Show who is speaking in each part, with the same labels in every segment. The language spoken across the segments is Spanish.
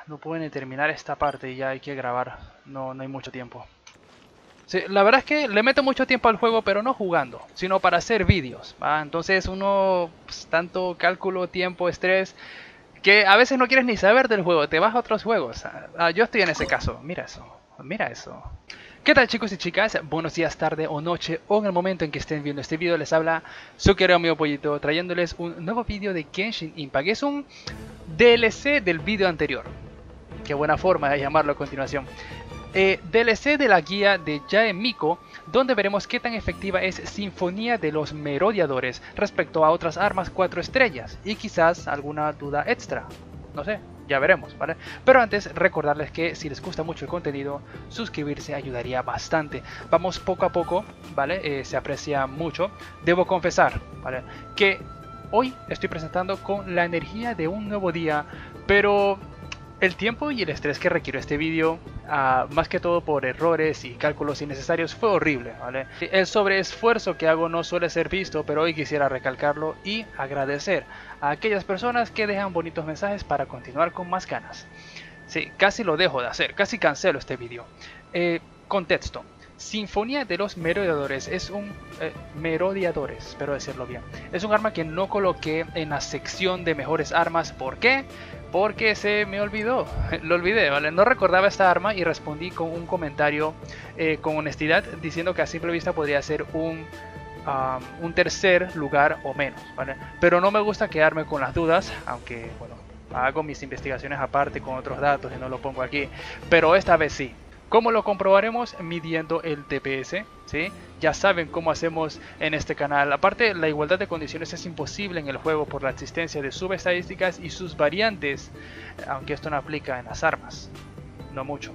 Speaker 1: no puedo ni terminar esta parte y ya hay que grabar. No hay mucho tiempo. Sí, la verdad es que le meto mucho tiempo al juego, pero no jugando, sino para hacer vídeos, ¿va? Entonces uno, pues, tanto cálculo, tiempo, estrés, que a veces no quieres ni saber del juego, te vas a otros juegos. Yo estoy en ese caso, mira eso, mira eso. ¿Qué tal, chicos y chicas? Buenos días, tarde o noche, o en el momento en que estén viendo este video. Les habla su querido amigo Pollito, trayéndoles un nuevo vídeo de Genshin Impact. Es un DLC del vídeo anterior. Qué buena forma de llamarlo a continuación. DLC de la guía de Yae Miko, donde veremos qué tan efectiva es Sinfonía de los Merodeadores respecto a otras armas 4 estrellas, y quizás alguna duda extra, no sé, ya veremos, ¿vale? Pero antes recordarles que si les gusta mucho el contenido, suscribirse ayudaría bastante. Vamos poco a poco, ¿vale? Se aprecia mucho. Debo confesar, ¿vale?, que hoy estoy presentando con la energía de un nuevo día, pero el tiempo y el estrés que requiere este vídeo, más que todo por errores y cálculos innecesarios, fue horrible, ¿vale? El sobreesfuerzo que hago no suele ser visto, pero hoy quisiera recalcarlo y agradecer a aquellas personas que dejan bonitos mensajes para continuar con más ganas. Sí, casi lo dejo de hacer, casi cancelo este vídeo. Contexto. Sinfonía de los Merodeadores es un... Merodeadores, espero decirlo bien. Es un arma que no coloqué en la sección de mejores armas. ¿Por qué? Porque se me olvidó. Lo olvidé, ¿vale? No recordaba esta arma y respondí con un comentario con honestidad, diciendo que a simple vista podría ser un tercer lugar o menos, ¿vale? Pero no me gusta quedarme con las dudas, aunque, bueno, hago mis investigaciones aparte con otros datos y no lo pongo aquí. Pero esta vez sí. ¿Cómo lo comprobaremos? Midiendo el TPS, ¿sí? Ya saben cómo hacemos en este canal. Aparte, la igualdad de condiciones es imposible en el juego por la existencia de subestadísticas y sus variantes, aunque esto no aplica en las armas, no mucho.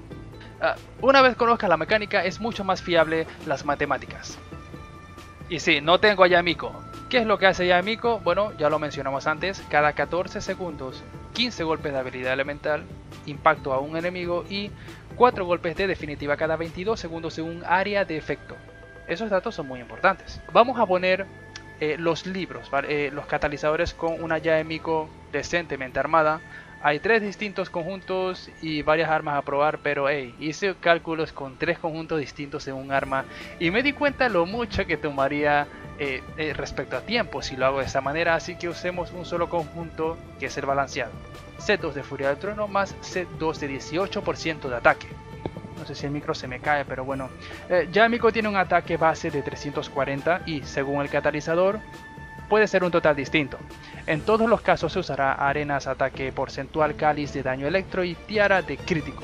Speaker 1: Una vez conozcas la mecánica, es mucho más fiable las matemáticas. Y sí, no tengo a Yae Miko. ¿Qué es lo que hace Yae Miko? Bueno, ya lo mencionamos antes. Cada 14 segundos, 15 golpes de habilidad elemental, impacto a un enemigo y 4 golpes de definitiva cada 22 segundos en un área de efecto. Esos datos son muy importantes. Vamos a poner los libros, ¿vale? Los catalizadores con una Yae Miko decentemente armada. Hay 3 distintos conjuntos y varias armas a probar, pero hey, hice cálculos con 3 conjuntos distintos en un arma y me di cuenta lo mucho que tomaría respecto a tiempo si lo hago de esta manera, así que usemos un solo conjunto, que es el balanceado. C2 de Furia del Trueno más C2 de 18% de ataque. No sé si el micro se me cae, pero bueno. Yae Miko tiene un ataque base de 340 y según el catalizador puede ser un total distinto. En todos los casos se usará arenas, ataque porcentual, cáliz de daño electro y tiara de crítico.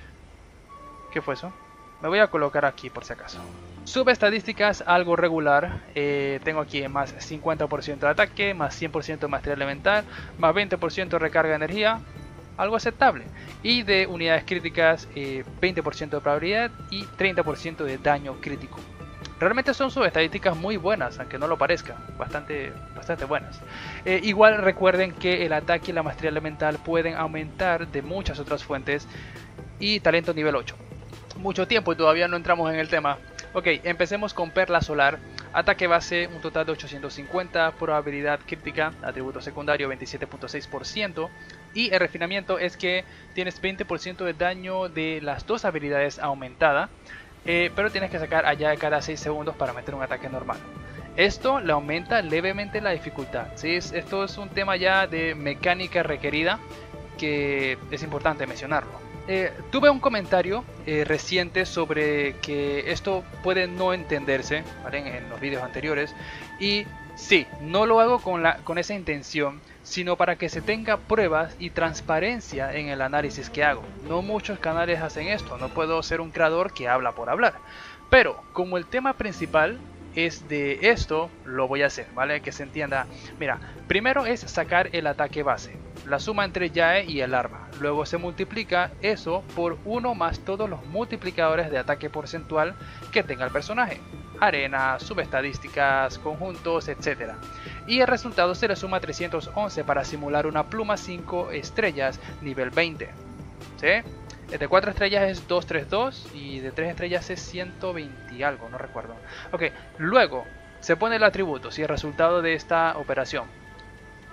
Speaker 1: ¿Qué fue eso? Me voy a colocar aquí por si acaso. Subestadísticas algo regular. Tengo aquí más 50% de ataque, más 100% de maestría elemental, más 20% de recarga de energía. Algo aceptable. Y de unidades críticas, 20% de probabilidad y 30% de daño crítico. Realmente son subestadísticas muy buenas, aunque no lo parezca, bastante buenas. Igual recuerden que el ataque y la maestría elemental pueden aumentar de muchas otras fuentes. Y talento nivel 8. Mucho tiempo y todavía no entramos en el tema. Ok, empecemos con Perla Solar. Ataque base, un total de 850, probabilidad crítica, atributo secundario 27.6%. Y el refinamiento es que tienes 20% de daño de las dos habilidades aumentada. Pero tienes que sacar allá de cada 6 segundos para meter un ataque normal. Esto le aumenta levemente la dificultad, ¿sí? Esto es un tema ya de mecánica requerida que es importante mencionarlo. Tuve un comentario reciente sobre que esto puede no entenderse, ¿vale?, en los vídeos anteriores. Y sí, no lo hago con esa intención, sino para que se tenga pruebas y transparencia en el análisis que hago. No muchos canales hacen esto, no puedo ser un creador que habla por hablar. Pero como el tema principal es de esto, lo voy a hacer, ¿vale? Que se entienda. Mira, primero es sacar el ataque base, la suma entre Yae y el arma. Luego se multiplica eso por 1 más todos los multiplicadores de ataque porcentual que tenga el personaje. Arenas, subestadísticas, conjuntos, etc. Y el resultado se le suma 311 para simular una pluma 5 estrellas nivel 20. ¿Sí? De 4 estrellas es 232 y de 3 estrellas es 120 y algo, no recuerdo. Ok, luego se pone el atributo, si el resultado de esta operación.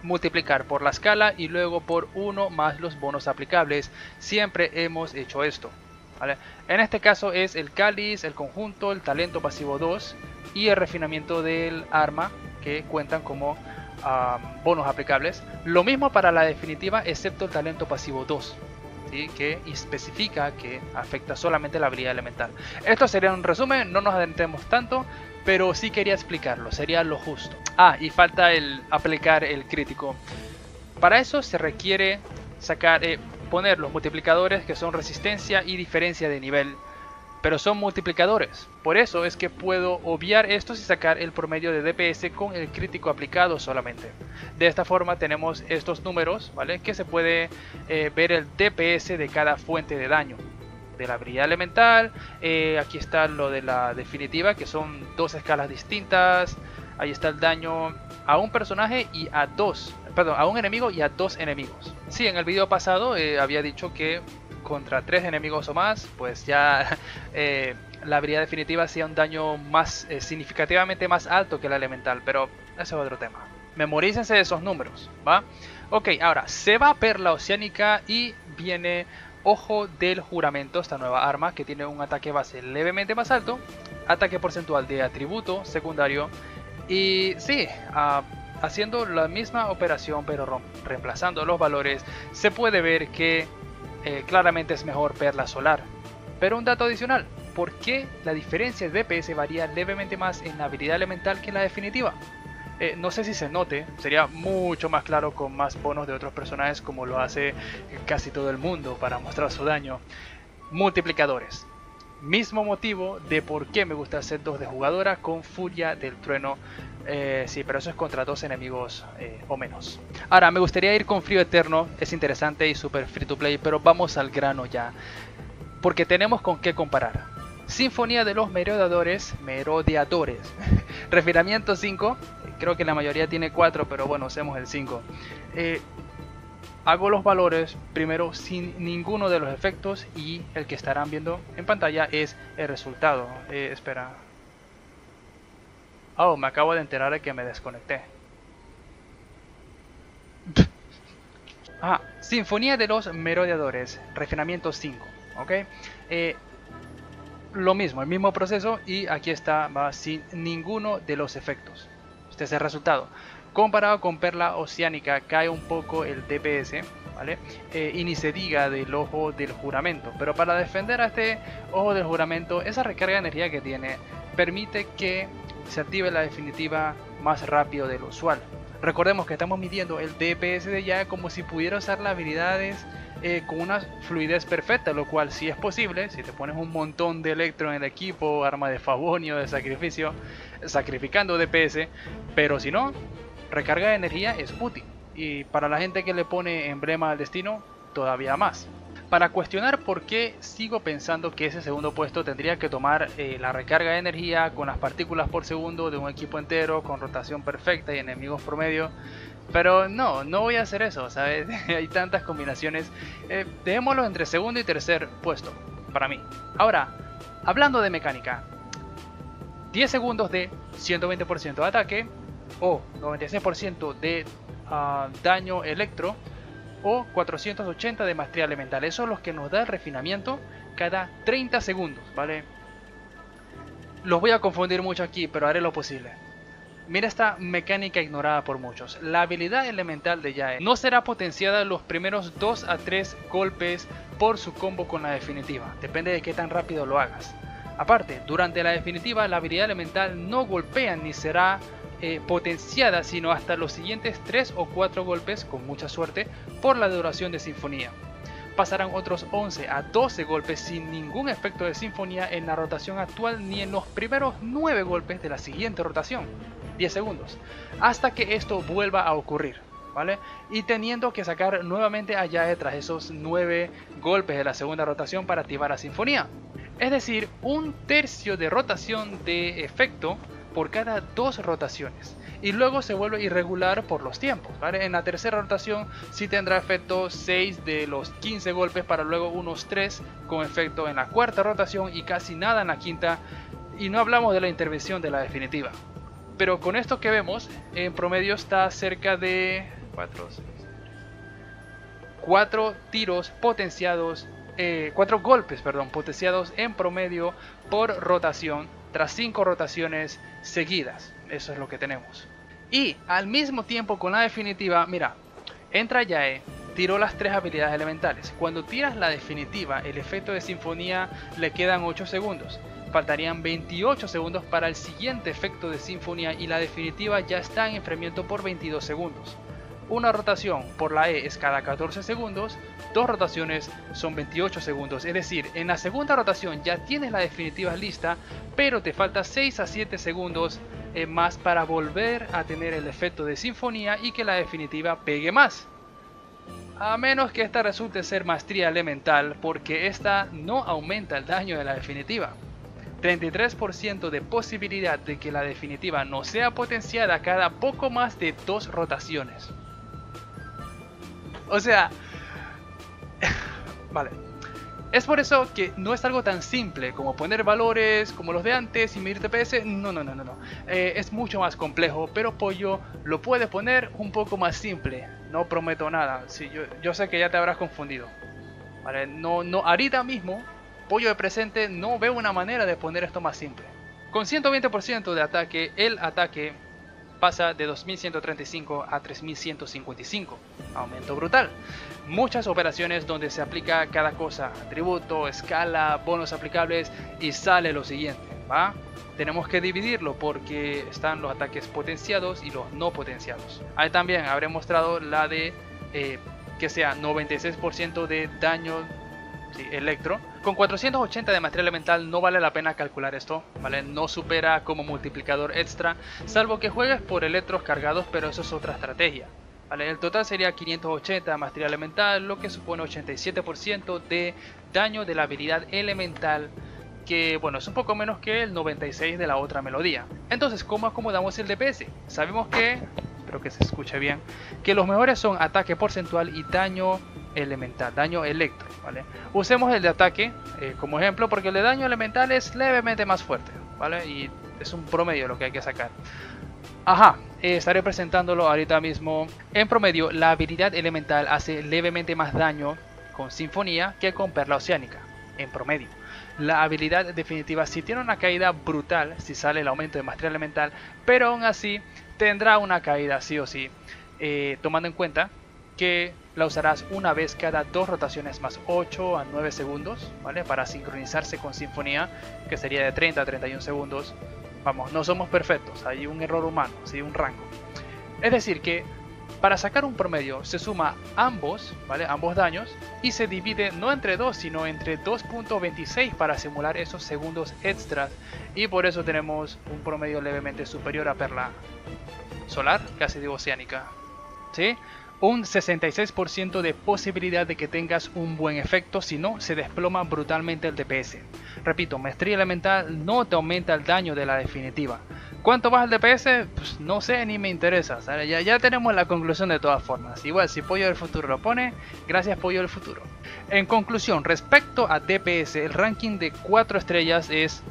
Speaker 1: multiplicar por la escala y luego por 1 más los bonos aplicables. Siempre hemos hecho esto, ¿vale? En este caso es el cáliz, el conjunto, el talento pasivo 2 y el refinamiento del arma, que cuentan como bonos aplicables. Lo mismo para la definitiva, excepto el talento pasivo 2, ¿sí? Que especifica que afecta solamente la habilidad elemental. Esto sería un resumen, no nos adentremos tanto, pero sí quería explicarlo, sería lo justo. Y falta el aplicar el crítico. Para eso se requiere poner los multiplicadores, que son resistencia y diferencia de nivel, pero son multiplicadores. Por eso es que puedo obviar estos y sacar el promedio de DPS con el crítico aplicado solamente. De esta forma tenemos estos números, ¿vale? Que se puede ver el DPS de cada fuente de daño de la habilidad elemental. Aquí está lo de la definitiva, que son dos escalas distintas. Ahí está el daño a un personaje y a a un enemigo y a 2 enemigos. Sí, en el video pasado había dicho que contra 3 enemigos o más, pues ya la habilidad definitiva hacía un daño más significativamente más alto que la elemental, pero ese es otro tema. Memorícense esos números, ¿va? Ok, ahora se va Perla Oceánica y viene Ojo del Juramento, esta nueva arma que tiene un ataque base levemente más alto, ataque porcentual de atributo secundario y sí, haciendo la misma operación pero reemplazando los valores, se puede ver que claramente es mejor Perla Solar. Pero un dato adicional, ¿por qué la diferencia de DPS varía levemente más en la habilidad elemental que en la definitiva? No sé si se note, sería mucho más claro con más bonos de otros personajes, como lo hace casi todo el mundo para mostrar su daño. Multiplicadores. Mismo motivo de por qué me gusta hacer 2 de jugadora con Furia del Trueno. Sí, pero eso es contra 2 enemigos o menos. Ahora, me gustaría ir con Frío Eterno. Es interesante y super free to play, pero vamos al grano ya, porque tenemos con qué comparar. Sinfonía de los Merodeadores. Refinamiento 5. Creo que la mayoría tiene 4, pero bueno, usemos el 5. Hago los valores primero sin ninguno de los efectos y el que estarán viendo en pantalla es el resultado. Espera. Oh, me acabo de enterar de que me desconecté. Sinfonía de los Merodeadores, refinamiento 5, ¿ok? Lo mismo, el mismo proceso, y aquí está, va sin ninguno de los efectos. Este es el resultado. Comparado con Perla Oceánica cae un poco el DPS, ¿vale? Y ni se diga del Ojo del Juramento. Pero para defender a este Ojo del Juramento, esa recarga de energía que tiene permite que se active la definitiva más rápido de lo usual. Recordemos que estamos midiendo el DPS de ya como si pudiera usar las habilidades con una fluidez perfecta, lo cual sí es posible si te pones un montón de electro en el equipo, arma de favonio, de sacrificio, sacrificando DPS, pero si no, recarga de energía es útil, y para la gente que le pone emblema al destino, todavía más. Para cuestionar por qué sigo pensando que ese segundo puesto tendría que tomar la recarga de energía con las partículas por segundo de un equipo entero, con rotación perfecta y enemigos promedio, pero no voy a hacer eso, ¿sabes? Hay tantas combinaciones. Dejémoslo entre segundo y tercer puesto, para mí. Ahora, hablando de mecánica, 10 segundos de 120% de ataque, o 96% de daño electro, o 480 de maestría elemental. Eso es lo que nos da el refinamiento cada 30 segundos, ¿vale? Los voy a confundir mucho aquí, pero haré lo posible. Mira esta mecánica ignorada por muchos. La habilidad elemental de Yae no será potenciada los primeros 2 a 3 golpes por su combo con la definitiva. Depende de qué tan rápido lo hagas. Aparte, durante la definitiva la habilidad elemental no golpea ni será potenciada sino hasta los siguientes 3 o 4 golpes, con mucha suerte, por la duración de sinfonía. Pasarán otros 11 a 12 golpes sin ningún efecto de sinfonía en la rotación actual ni en los primeros 9 golpes de la siguiente rotación, 10 segundos, hasta que esto vuelva a ocurrir, ¿vale? Y teniendo que sacar nuevamente a Yae tras esos 9 golpes de la segunda rotación para activar la sinfonía. Es decir, un tercio de rotación de efecto por cada 2 rotaciones, y luego se vuelve irregular por los tiempos, ¿vale? En la tercera rotación sí tendrá efecto 6 de los 15 golpes, para luego unos 3 con efecto en la cuarta rotación y casi nada en la quinta, y no hablamos de la intervención de la definitiva. Pero con esto que vemos, en promedio está cerca de
Speaker 2: 4, 6.
Speaker 1: 4 tiros potenciados, 4 golpes, perdón, potenciados en promedio por rotación tras 5 rotaciones seguidas. Eso es lo que tenemos. Y al mismo tiempo con la definitiva, mira, entra Yae, tiró las 3 habilidades elementales. Cuando tiras la definitiva, el efecto de sinfonía le quedan 8 segundos. Faltarían 28 segundos para el siguiente efecto de sinfonía y la definitiva ya está en enfriamiento por 22 segundos. Una rotación por la E es cada 14 segundos, 2 rotaciones son 28 segundos, es decir, en la segunda rotación ya tienes la definitiva lista, pero te falta 6 a 7 segundos más para volver a tener el efecto de sinfonía y que la definitiva pegue más. A menos que esta resulte ser maestría elemental, porque esta no aumenta el daño de la definitiva. 33% de posibilidad de que la definitiva no sea potenciada cada poco más de 2 rotaciones. O sea, vale. Es por eso que no es algo tan simple como poner valores como los de antes y medir TPS. No. Es mucho más complejo, pero Pollo lo puede poner un poco más simple. No prometo nada. Sí, yo sé que ya te habrás confundido. Vale, no, ahorita mismo, Pollo de presente no veo una manera de poner esto más simple. Con 120% de ataque, el ataque pasa de 2135 a 3155, aumento brutal. Muchas operaciones donde se aplica cada cosa, atributo, escala, bonos aplicables y sale lo siguiente, ¿va? Tenemos que dividirlo porque están los ataques potenciados y los no potenciados. Ahí también habré mostrado la de que sea 96% de daño, sí, electro. Con 480 de maestría elemental no vale la pena calcular esto, ¿vale? No supera como multiplicador extra, salvo que juegues por electros cargados, pero eso es otra estrategia, ¿vale? El total sería 580 de maestría elemental, lo que supone 87% de daño de la habilidad elemental, que bueno, es un poco menos que el 96 de la otra melodía. Entonces, ¿cómo acomodamos el DPS? Sabemos que, espero que se escuche bien, que los mejores son ataque porcentual y daño elemental, daño electro, ¿vale? Usemos el de ataque como ejemplo, porque el de daño elemental es levemente más fuerte, ¿vale? Y es un promedio lo que hay que sacar. Ajá, estaré presentándolo ahorita mismo. En promedio, la habilidad elemental hace levemente más daño con sinfonía que con perla oceánica, en promedio. La habilidad definitiva sí tiene una caída brutal si sale el aumento de maestría elemental, pero aún así tendrá una caída sí o sí, tomando en cuenta que la usarás una vez cada 2 rotaciones más 8 a 9 segundos, ¿vale? Para sincronizarse con sinfonía, que sería de 30 a 31 segundos. Vamos, no somos perfectos, hay un error humano, ¿sí? Un rango. Es decir que para sacar un promedio se suma ambos, ¿vale? Ambos daños, y se divide no entre 2 sino entre 2.26 para simular esos segundos extras, y por eso tenemos un promedio levemente superior a perla solar, casi digo oceánica, ¿sí? Un 66% de posibilidad de que tengas un buen efecto, si no se desploma brutalmente el DPS. Repito, maestría elemental no te aumenta el daño de la definitiva. ¿Cuánto baja el DPS? Pues no sé, ni me interesa, ¿sabes? Ya tenemos la conclusión de todas formas. Igual si Pollo del Futuro lo pone, gracias Pollo del Futuro. En conclusión, respecto a DPS, el ranking de 4 estrellas es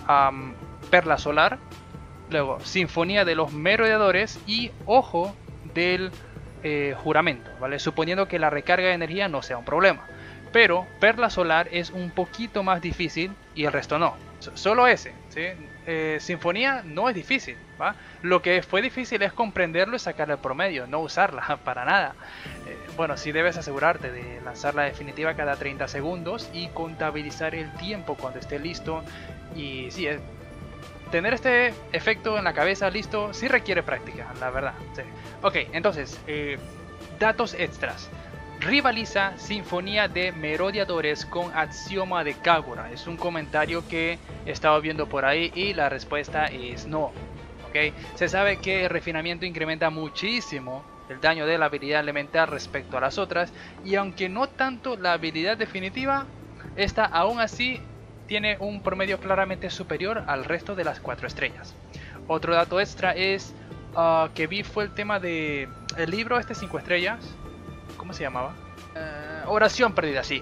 Speaker 1: Perla Solar, luego Sinfonía de los Merodeadores y Ojo del Juramento, ¿vale? Suponiendo que la recarga de energía no sea un problema. Pero Perla Solar es un poquito más difícil y el resto no. Solo ese, ¿sí? Sinfonía no es difícil, ¿va? Lo que fue difícil es comprenderlo y sacar el promedio, no usarla para nada. Bueno, sí debes asegurarte de lanzar la definitiva cada 30 segundos y contabilizar el tiempo cuando esté listo. Y sí, tener este efecto en la cabeza listo sí requiere práctica, la verdad. Sí. Ok, entonces, datos extras. Rivaliza Sinfonía de Merodeadores con Axioma de Kagura. Es un comentario que he estado viendo por ahí y la respuesta es no. ¿Okay? Se sabe que el refinamiento incrementa muchísimo el daño de la habilidad elemental respecto a las otras, y aunque no tanto la habilidad definitiva, esta aún así tiene un promedio claramente superior al resto de las 4 estrellas. Otro dato extra es que vi fue el tema de el libro 5 estrellas. ¿Cómo se llamaba? Oración perdida, sí.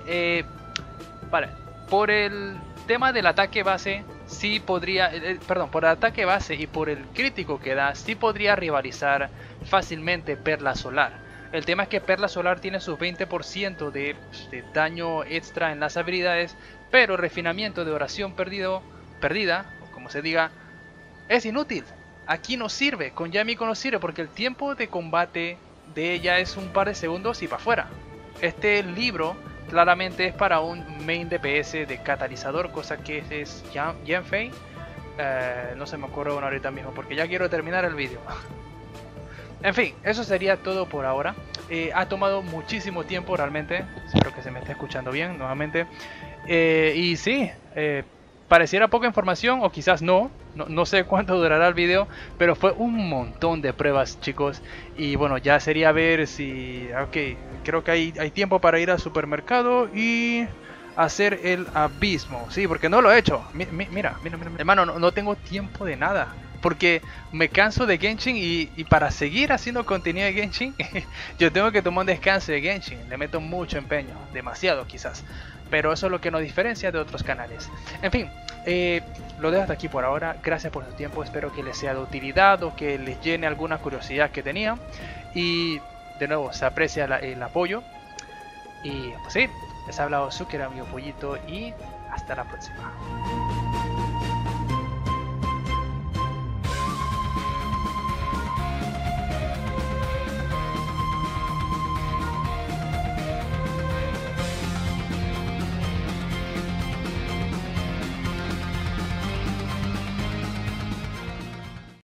Speaker 1: Vale, por el tema del ataque base, sí podría, perdón, por el ataque base y por el crítico que da, sí podría rivalizar fácilmente Perla Solar. El tema es que Perla Solar tiene sus 20% de daño extra en las habilidades, pero refinamiento de oración perdida, o como se diga, es inútil. Aquí no sirve, con Yamiko no sirve porque el tiempo de combate de ella es un par de segundos y para afuera. Este libro claramente es para un main DPS de catalizador, cosa que es Yanfei. No se me ocurre uno ahorita mismo porque ya quiero terminar el vídeo. En fin, eso sería todo por ahora. Ha tomado muchísimo tiempo realmente. Espero que se me esté escuchando bien nuevamente. Y sí, pareciera poca información o quizás no sé cuánto durará el vídeo, pero fue un montón de pruebas, chicos. Y bueno, ya sería ver si... Ok, creo que hay tiempo para ir al supermercado y hacer el abismo. Sí, porque no lo he hecho. Mira. Hermano, no tengo tiempo de nada. Porque me canso de Genshin y para seguir haciendo contenido de Genshin yo tengo que tomar un descanso de Genshin. Le meto mucho empeño, demasiado quizás. Pero eso es lo que nos diferencia de otros canales. En fin, lo dejo hasta aquí por ahora. Gracias por su tiempo, espero que les sea de utilidad o que les llene alguna curiosidad que tenían. Y de nuevo, se aprecia el apoyo. Y pues sí, les ha hablado Zucker, amigo Pollito, y hasta la próxima.